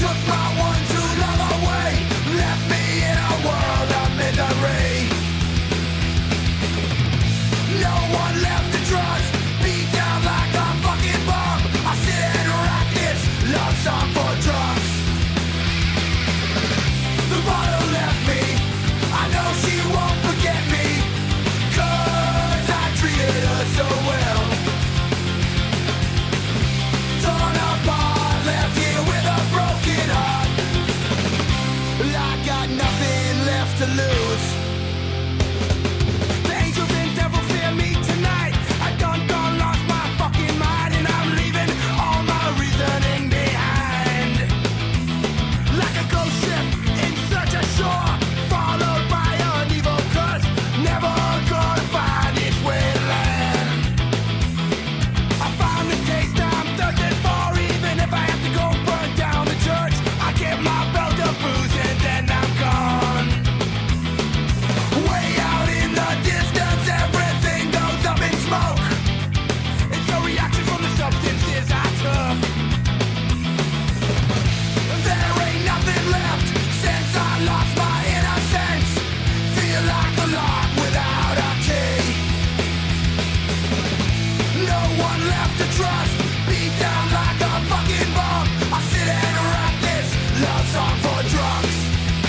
took my one true love away, left me in a world of misery. No one left to trust, beat down like a fucking bum. I sit and write this love song for drunks. The bottle left me, I know she won't forget me, 'cause I treated her so well. Torn apart, left here with a broken heart. I got nothing left to lose. The angels and devils fear me tonight. I done lost my fucking mind, and I'm leaving all my reasoning behind. Like a ghost ship in search of shore, followed by an evil curse, never gonna find its way to land. I found the taste I'm thirsting for, even if I have to go burn down the church. I get my belt of booze and then I'm gone. Way out in the distance, everything goes up in smoke. It's a reaction from the substances I took. There ain't nothing left since I lost my innocence. Feel like a lock without a key. No one left to trust, beat down like a fucking bum. I sit and write this love song for drunks.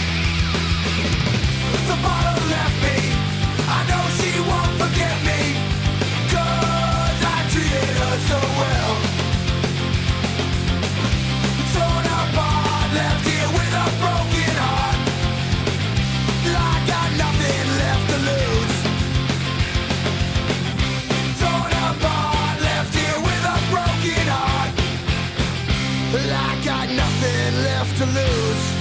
The bottle left me, I know she won't forget me, 'cause I treated her so well. Torn apart, left here with a broken heart. I got nothing left to lose. Torn apart, left here with a broken heart. I got nothing left to lose.